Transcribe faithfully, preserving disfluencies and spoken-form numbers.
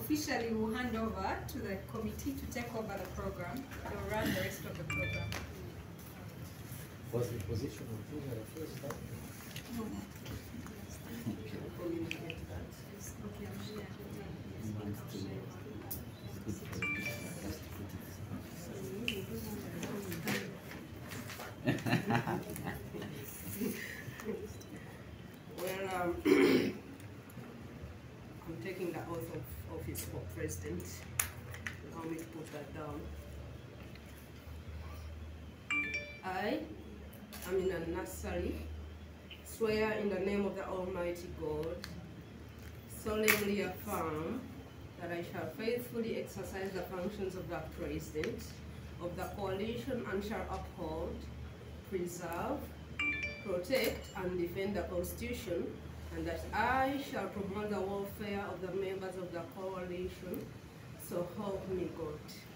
officially will hand over to the committee to take over the program. They'll run the rest of the program. Was the position of you the first time? No. Well, um, I'm taking the oath of office for president. Allow me to put that down. I, Aminah Nassali, swear in the name of the Almighty God, solemnly affirm that I shall faithfully exercise the functions of the President of the Coalition and shall uphold, preserve, protect, and defend the Constitution, and that I shall promote the welfare of the members of the Coalition, so help me God.